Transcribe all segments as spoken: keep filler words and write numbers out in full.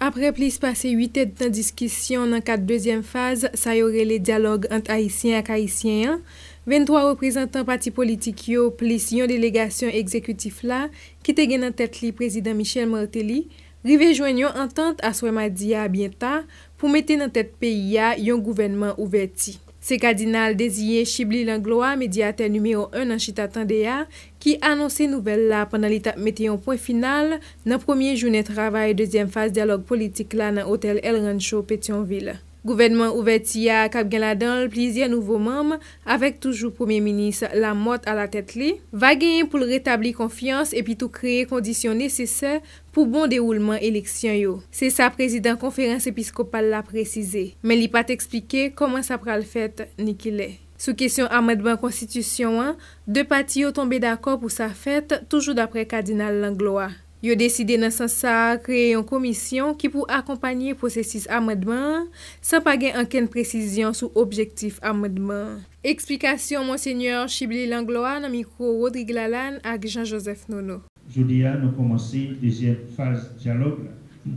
Après plus passé huit ans de discussion dans la deuxième phase, ça y aurait les dialogues entre Haïtiens et Haïtiens. vingt-trois représentants partis politiques yo plus une délégation exécutive là qui te gen en tête li président Michel Martelly, rive joindre une entente à Swemadi à bientôt pour mettre dans tête pays a un gouvernement ouverti. C'est cardinal Désiré Chibli Langlois, médiateur numéro un en Chita Tandéa, qui annoncé nouvelle là pendant l'étape mettait un point final dans première journée de travail deuxième phase dialogue politique là dans hôtel El Rancho Pétionville. Gouvernement ouverti a k'ap gen la dan plusieurs nouveaux membres avec toujours premier ministre Lamotte à la tête li, va gagner pour rétablir confiance et puis tout créer conditions nécessaires pour bon déroulement élection yo. C'est ça président conférence épiscopale l'a précisé, mais il pas expliqué comment ça pral fait ni qu'il est. Sous question amendement constitution, hein, deux partis ont tombé d'accord pour sa fête toujours d'après cardinal Langlois. Yo décidé dans ce sens créer une commission qui pour accompagner processus amendement sans pas gen aucune précision sur objectif amendement. Explication monseigneur Chibli Langlois dans micro Rodrigue Lalanne avec Jean-Joseph Nono. Jeudi nous commencé deuxième phase dialogue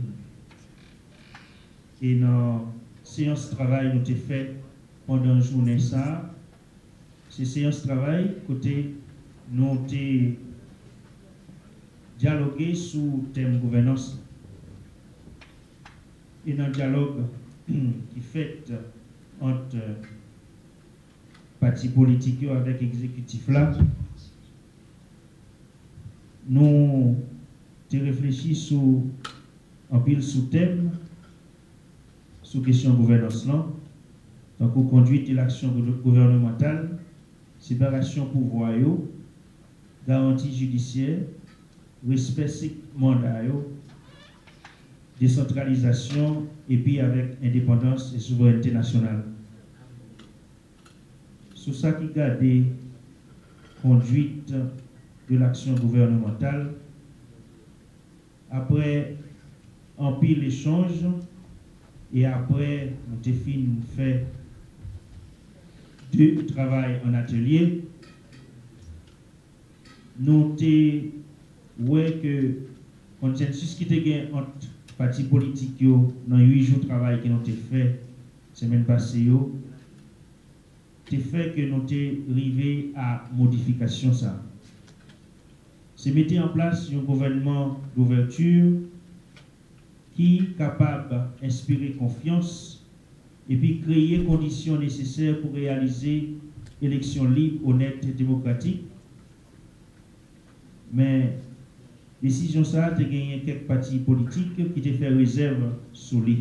et dans séance travail nous avons fait pendant une journée ça. Ces séances travail côté nous avons dialoguer sous thème gouvernance. Et dans le dialogue qui fait entre partis politiques avec l'exécutif là, nous avons réfléchi sur un pile sous thème, sous question gouvernance là, donc conduite et l'action gouvernementale, séparation pouvoir, garantie judiciaire, respect mandat, décentralisation et puis avec indépendance et souveraineté nationale. Sous ça qui garde conduite de l'action gouvernementale, après un pile échange et après nous avons fini fait du travail en atelier, nous avons ouais que consensus qui était gagné entre partis politiques dans huit jours de travail que nous avons fait semaine passée yo te fait que nous avons arrivé à modification ça. C'est mettre en place un gouvernement d'ouverture qui est capable d'inspirer confiance et puis créer les conditions nécessaires pour réaliser élections libres, honnêtes et démocratiques. Mais décision ça a gagné quelques partis politiques qui te fait réserve sur lui.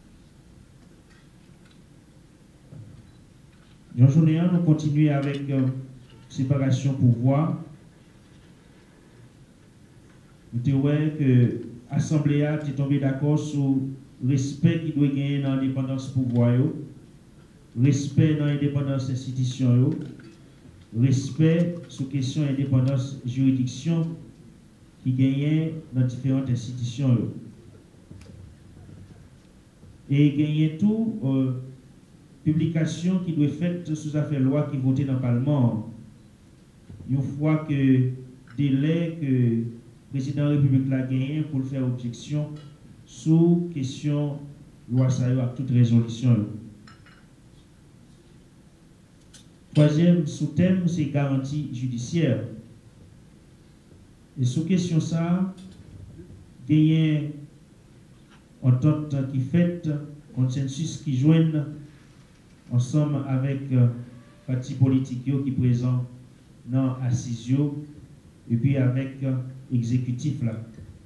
Dans la journée, nous continuons avec euh, séparation pouvoir. Nous te voyons que l'Assemblée a tombé d'accord sur le respect qui doit gagner dans l'indépendance pouvoir, respect dans l'indépendance institution, respect sur question indépendance juridiction qui gagnait dans différentes institutions. Et gagner tout, euh, publication qui doit être faite sous affaire loi qui votée dans le Parlement. Une fois que délai que le président de la République l'a gagné pour faire objection sous question loi ça à toute résolution. Troisième sous-thème, c'est garantie judiciaire. Et sous question ça, gagner entente qui fait, consensus qui joignent ensemble avec euh, partis politiques qui présent dans Assisio et puis avec euh, exécutif là.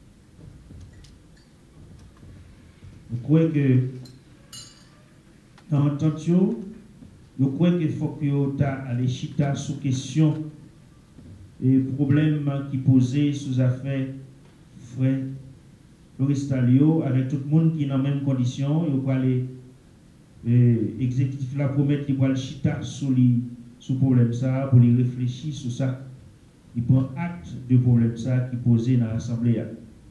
Je crois que dans l'entente, je crois qu'il faut que vous allez chita sous question et problèmes qui posaient sous affaire frère Floristalio avec tout le monde qui est dans la même condition. Il faut aller l'exécutif la promettre qu'il va le chita sur le problème ça pour les réfléchir sur ça. Il prend acte de problème ça qui posait dans l'Assemblée.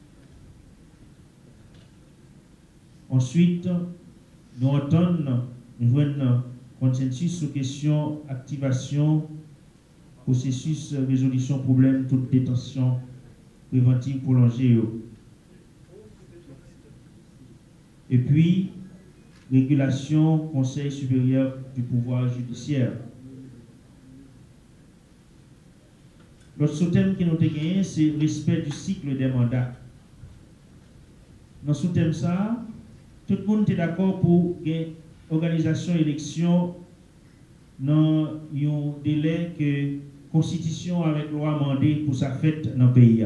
Ensuite, nous entendons un consensus sur question activation, processus résolution problème, toute détention préventive prolongée. Et puis, régulation, Conseil supérieur du pouvoir judiciaire. L'autre sous-thème qui nous a gagné, c'est respect du cycle des mandats. Dans ce sous-thème, ça, tout le monde est d'accord pour l'organisation élection dans un délai que la Constitution avec loi mandé pour sa fête dans le pays.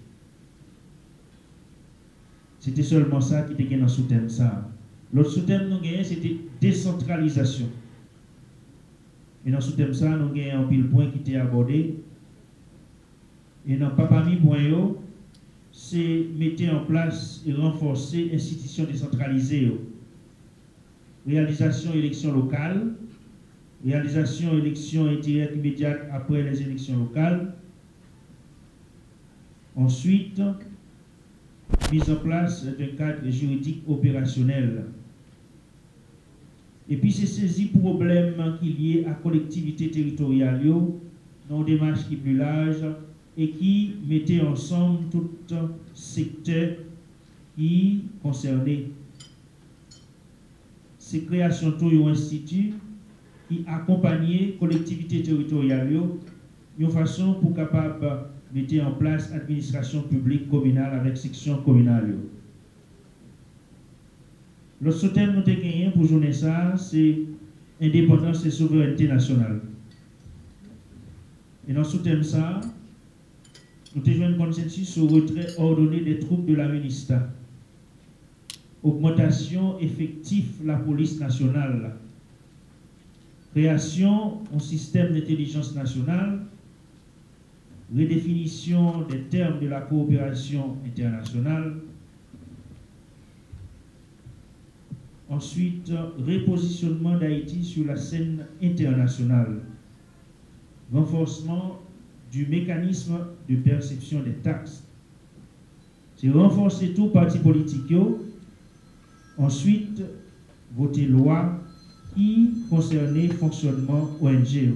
C'était seulement ça qui était dans le sous-thème. L'autre sous-thème, nous avons c'était décentralisation. Et dans ce sous-thème, ça, nous avons un pile point qui était abordé. Et dans pas parmi point, c'est mettre en place et renforcer institutions décentralisées. Réalisation élections locales, réalisation élections indirectes immédiates après les élections locales. Ensuite, mise en place d'un cadre juridique opérationnel. Et puis, c'est saisi problème qui est lié à la collectivité territoriale, dans une démarche qui est plus large et qui mettait ensemble tout secteur qui concernait. Ces créations de institut qui accompagnait les collectivités territoriales d'une façon pour capable de mettre en place l'administration publique communale avec section communale. Le sous-thème que nous avons gagné pour journée ça, c'est indépendance et souveraineté nationale. Et dans ce sous-thème ça, nous avons un consensus sur le retrait ordonné des troupes de la MINISTA. Augmentation effective de la police nationale. Création d'un système d'intelligence nationale. Redéfinition des termes de la coopération internationale. Ensuite, repositionnement d'Haïti sur la scène internationale. Renforcement du mécanisme de perception des taxes. C'est renforcer tout parti politique. Ensuite, voter loi qui concernait le fonctionnement O N G.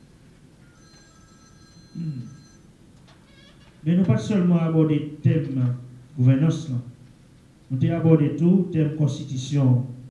Mais nous pas seulement aborder le thème gouvernance, nous avons abordé tout, thème constitution